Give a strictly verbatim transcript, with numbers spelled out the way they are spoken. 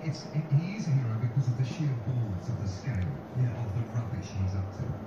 it's, it, he is a hero because of the sheer balls of the scale Yeah. of the rubbish he's up to.